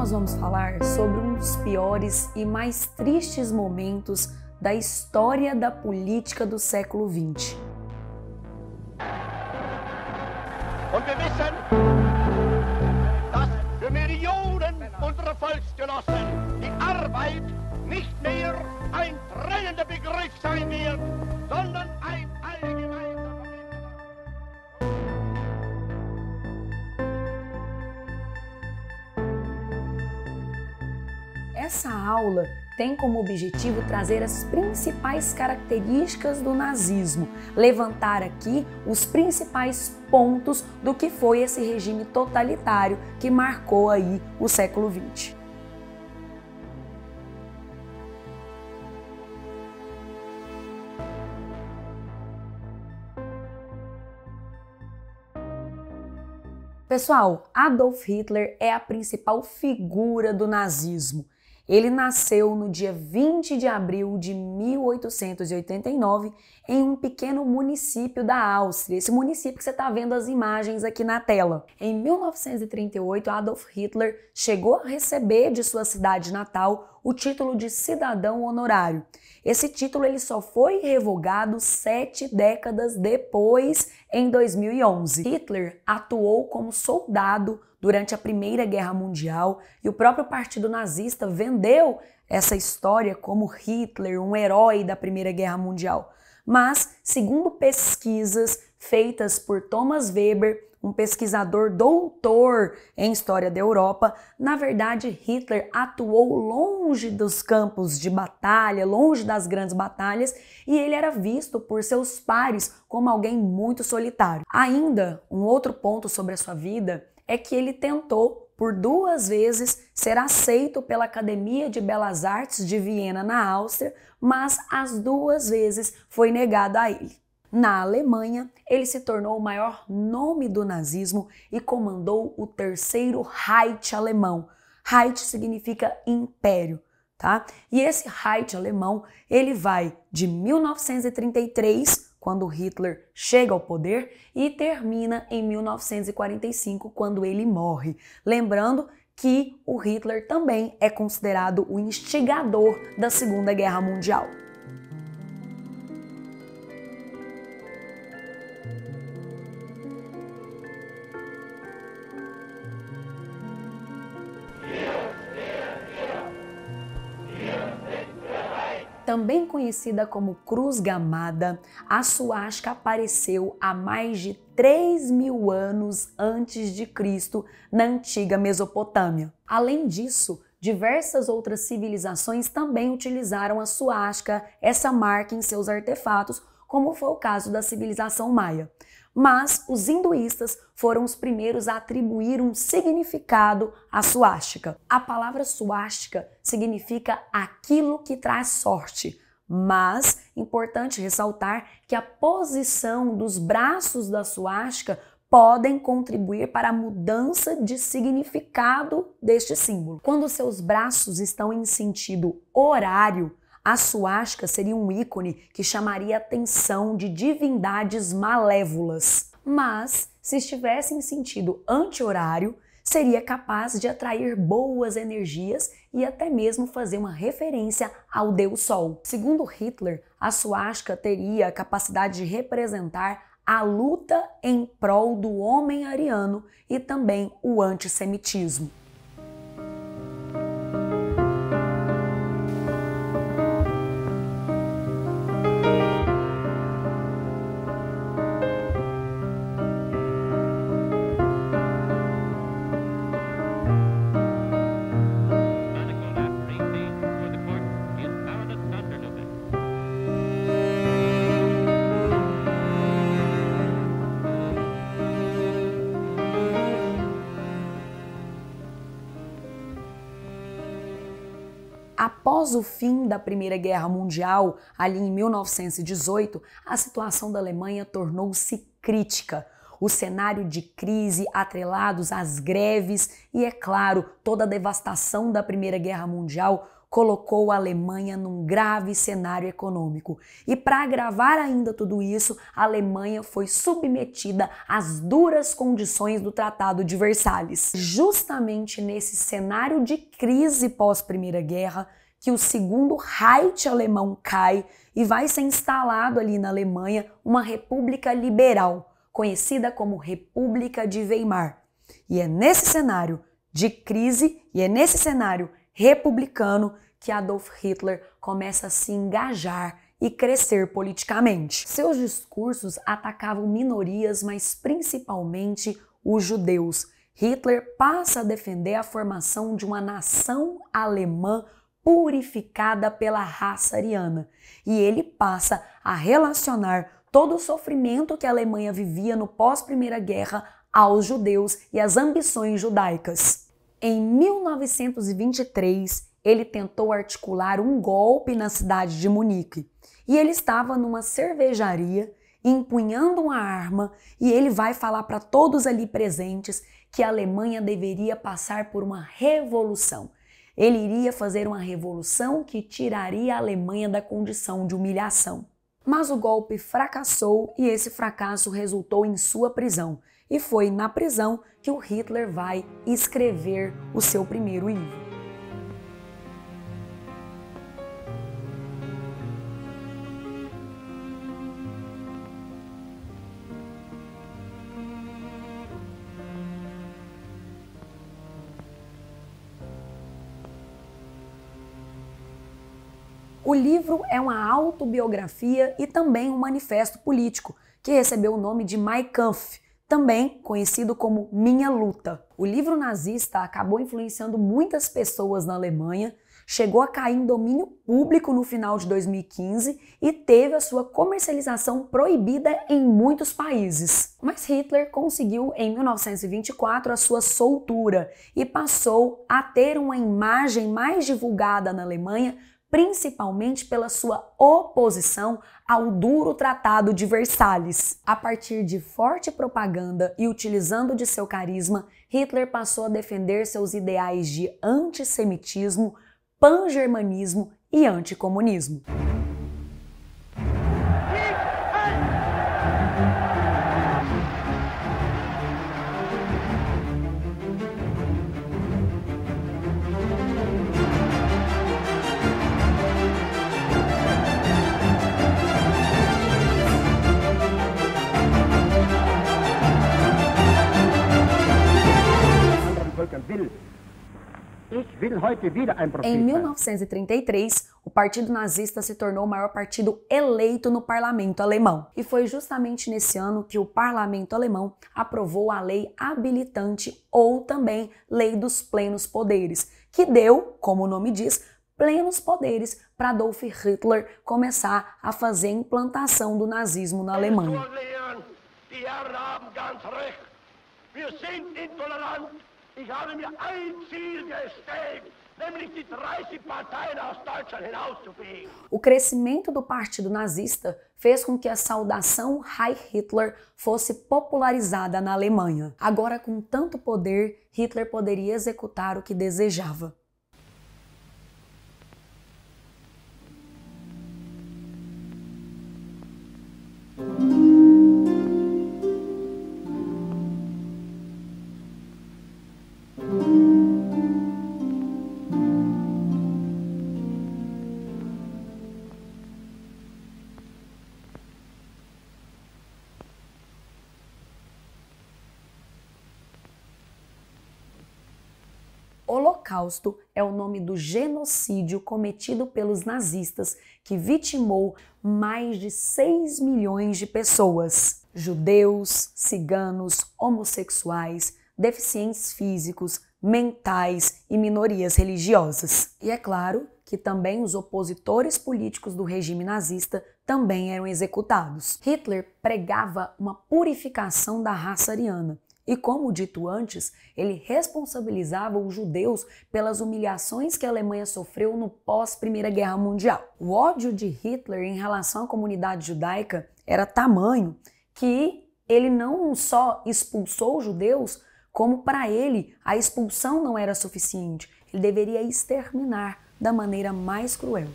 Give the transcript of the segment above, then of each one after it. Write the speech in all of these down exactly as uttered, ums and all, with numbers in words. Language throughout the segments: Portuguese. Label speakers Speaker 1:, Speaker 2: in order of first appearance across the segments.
Speaker 1: nós vamos falar sobre um dos piores e mais tristes momentos da história da política do século vinte.
Speaker 2: Und wir wissen, dass für Millionen unserer Volksgenossen die Arbeit nicht mehr ein trennender Begriff sein wird, sondern ein allgemeiner.
Speaker 1: Essa aula tem como objetivo trazer as principais características do nazismo, levantar aqui os principais pontos do que foi esse regime totalitário que marcou aí o século vinte. Pessoal, Adolf Hitler é a principal figura do nazismo. Ele nasceu no dia vinte de abril de mil oitocentos e oitenta e nove em um pequeno município da Áustria, esse município que você está vendo as imagens aqui na tela. Em mil novecentos e trinta e oito, Adolf Hitler chegou a receber de sua cidade natal o título de cidadão honorário. Esse título ele só foi revogado sete décadas depois, em dois mil e onze. Hitler atuou como soldado durante a Primeira Guerra Mundial e o próprio Partido Nazista vendeu essa história como Hitler, um herói da Primeira Guerra Mundial. Mas, segundo pesquisas feitas por Thomas Weber, um pesquisador doutor em História da Europa, na verdade Hitler atuou longe dos campos de batalha, longe das grandes batalhas, e ele era visto por seus pares como alguém muito solitário. Ainda, um outro ponto sobre a sua vida é que ele tentou por duas vezes ser aceito pela Academia de Belas Artes de Viena, na Áustria, mas as duas vezes foi negado a ele. Na Alemanha, ele se tornou o maior nome do nazismo e comandou o terceiro Reich alemão. Reich significa império, tá? E esse Reich alemão, ele vai de mil novecentos e trinta e três, quando Hitler chega ao poder, e termina em mil novecentos e quarenta e cinco, quando ele morre. Lembrando que o Hitler também é considerado o instigador da Segunda Guerra Mundial. Também conhecida como Cruz Gamada, a suástica apareceu há mais de três mil anos antes de Cristo na antiga Mesopotâmia. Além disso, diversas outras civilizações também utilizaram a suástica, essa marca, em seus artefatos, como foi o caso da civilização maia. Mas os hinduístas foram os primeiros a atribuir um significado à suástica. A palavra suástica significa aquilo que traz sorte, mas importante ressaltar que a posição dos braços da suástica podem contribuir para a mudança de significado deste símbolo. Quando seus braços estão em sentido horário, a suástica seria um ícone que chamaria a atenção de divindades malévolas. Mas, se estivesse em sentido anti-horário, seria capaz de atrair boas energias e até mesmo fazer uma referência ao Deus Sol. Segundo Hitler, a suástica teria a capacidade de representar a luta em prol do homem ariano e também o antissemitismo. Após o fim da Primeira Guerra Mundial, ali em mil novecentos e dezoito, a situação da Alemanha tornou-se crítica. O cenário de crise atrelados às greves e, é claro, toda a devastação da Primeira Guerra Mundial colocou a Alemanha num grave cenário econômico. E para agravar ainda tudo isso, a Alemanha foi submetida às duras condições do Tratado de Versalhes. Justamente nesse cenário de crise pós-Primeira Guerra, que o segundo Reich alemão cai e vai ser instalado ali na Alemanha uma república liberal, conhecida como República de Weimar. E é nesse cenário de crise e é nesse cenário republicano que Adolf Hitler começa a se engajar e crescer politicamente. Seus discursos atacavam minorias, mas principalmente os judeus. Hitler passa a defender a formação de uma nação alemã purificada pela raça ariana. E ele passa a relacionar todo o sofrimento que a Alemanha vivia no pós-Primeira Guerra aos judeus e às ambições judaicas. Em mil novecentos e vinte e três, ele tentou articular um golpe na cidade de Munique. E ele estava numa cervejaria, empunhando uma arma, e ele vai falar para todos ali presentes que a Alemanha deveria passar por uma revolução. Ele iria fazer uma revolução que tiraria a Alemanha da condição de humilhação. Mas o golpe fracassou e esse fracasso resultou em sua prisão. E foi na prisão que o Hitler vai escrever o seu primeiro livro. O livro é uma autobiografia e também um manifesto político, que recebeu o nome de Mein Kampf, também conhecido como Minha Luta. O livro nazista acabou influenciando muitas pessoas na Alemanha, chegou a cair em domínio público no final de dois mil e quinze e teve a sua comercialização proibida em muitos países. Mas Hitler conseguiu em mil novecentos e vinte e quatro a sua soltura e passou a ter uma imagem mais divulgada na Alemanha, principalmente pela sua oposição ao duro Tratado de Versalhes. A partir de forte propaganda e utilizando de seu carisma, Hitler passou a defender seus ideais de antissemitismo, pan-germanismo e anticomunismo. Em mil novecentos e trinta e três, o Partido Nazista se tornou o maior partido eleito no parlamento alemão. E foi justamente nesse ano que o parlamento alemão aprovou a lei habilitante, ou também Lei dos Plenos Poderes, que deu, como o nome diz, plenos poderes para Adolf Hitler começar a fazer a implantação do nazismo na Alemanha.
Speaker 2: Ich habe mir ein Ziel gestellt, nämlich die dreißig Parteien aus Deutschland hinauszufegen.
Speaker 1: O crescimento do Partido Nazista fez com que a saudação Heil Hitler fosse popularizada na Alemanha. Agora, com tanto poder, Hitler poderia executar o que desejava. Holocausto é o nome do genocídio cometido pelos nazistas que vitimou mais de seis milhões de pessoas. Judeus, ciganos, homossexuais, deficientes físicos, mentais e minorias religiosas. E é claro que também os opositores políticos do regime nazista também eram executados. Hitler pregava uma purificação da raça ariana. E como dito antes, ele responsabilizava os judeus pelas humilhações que a Alemanha sofreu no pós-Primeira Guerra Mundial. O ódio de Hitler em relação à comunidade judaica era tamanho que ele não só expulsou os judeus, como para ele a expulsão não era suficiente. Ele deveria exterminar da maneira mais cruel.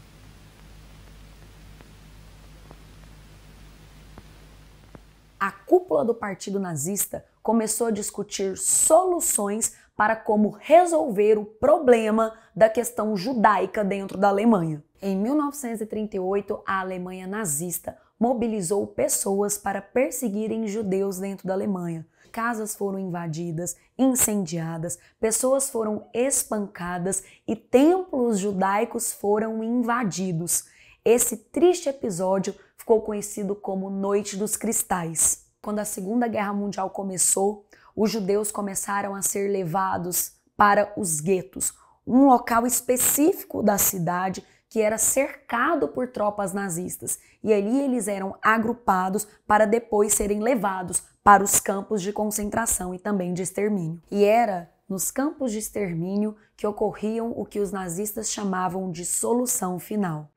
Speaker 1: A cúpula do partido nazista começou a discutir soluções para como resolver o problema da questão judaica dentro da Alemanha. Em mil novecentos e trinta e oito, a Alemanha nazista mobilizou pessoas para perseguirem judeus dentro da Alemanha. Casas foram invadidas, incendiadas, pessoas foram espancadas e templos judaicos foram invadidos. Esse triste episódio ficou conhecido como Noite dos Cristais. Quando a Segunda Guerra Mundial começou, os judeus começaram a ser levados para os guetos, um local específico da cidade que era cercado por tropas nazistas, e ali eles eram agrupados para depois serem levados para os campos de concentração e também de extermínio. E era nos campos de extermínio que ocorriam o que os nazistas chamavam de solução final.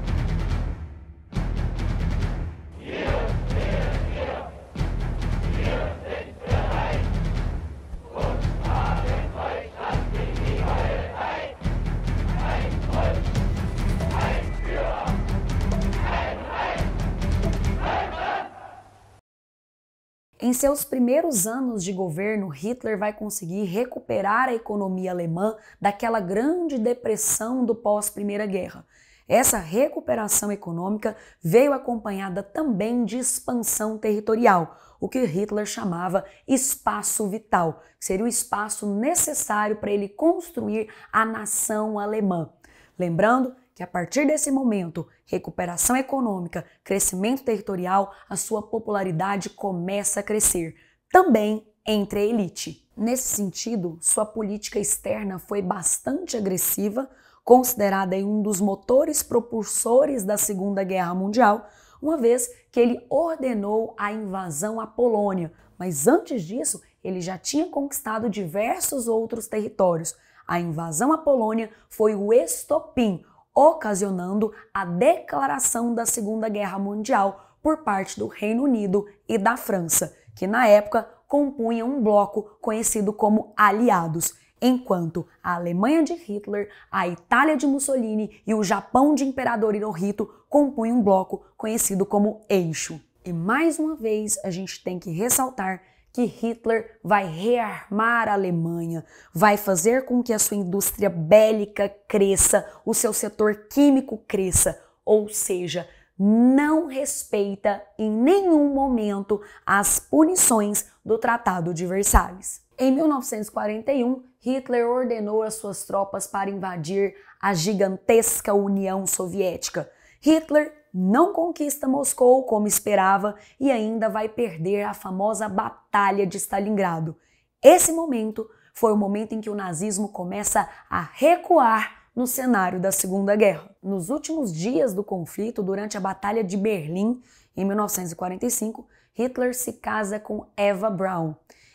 Speaker 1: Em seus primeiros anos de governo, Hitler vai conseguir recuperar a economia alemã daquela grande depressão do pós-Primeira Guerra. Essa recuperação econômica veio acompanhada também de expansão territorial, o que Hitler chamava espaço vital, que seria o espaço necessário para ele construir a nação alemã. Lembrando que a partir desse momento, recuperação econômica, crescimento territorial, a sua popularidade começa a crescer, também entre a elite. Nesse sentido, sua política externa foi bastante agressiva, considerada um dos motores propulsores da Segunda Guerra Mundial, uma vez que ele ordenou a invasão à Polônia, mas antes disso, ele já tinha conquistado diversos outros territórios. A invasão à Polônia foi o estopim, ocasionando a declaração da Segunda Guerra Mundial por parte do Reino Unido e da França, que na época compunham um bloco conhecido como aliados, enquanto a Alemanha de Hitler, a Itália de Mussolini e o Japão de Imperador Hirohito compunham um bloco conhecido como eixo. E mais uma vez a gente tem que ressaltar que Hitler vai rearmar a Alemanha, vai fazer com que a sua indústria bélica cresça, o seu setor químico cresça, ou seja, não respeita em nenhum momento as punições do Tratado de Versalhes. Em mil novecentos e quarenta e um, Hitler ordenou as suas tropas para invadir a gigantesca União Soviética. Hitler não conquista Moscou como esperava e ainda vai perder a famosa Batalha de Stalingrado. Esse momento foi o momento em que o nazismo começa a recuar no cenário da Segunda Guerra. Nos últimos dias do conflito, durante a Batalha de Berlim, em mil novecentos e quarenta e cinco, Hitler se casa com Eva Braun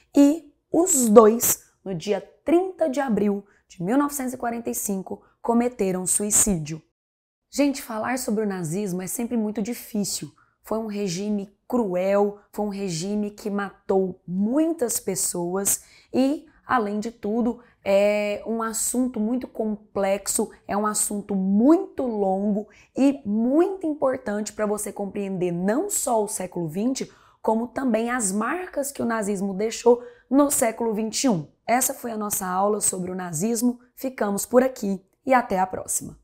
Speaker 1: e os dois, no dia trinta de abril de mil novecentos e quarenta e cinco, cometeram suicídio. Gente, falar sobre o nazismo é sempre muito difícil. Foi um regime cruel, foi um regime que matou muitas pessoas e, além de tudo, é um assunto muito complexo, é um assunto muito longo e muito importante para você compreender não só o século vinte, como também as marcas que o nazismo deixou no século vinte e um. Essa foi a nossa aula sobre o nazismo. Ficamos por aqui e até a próxima.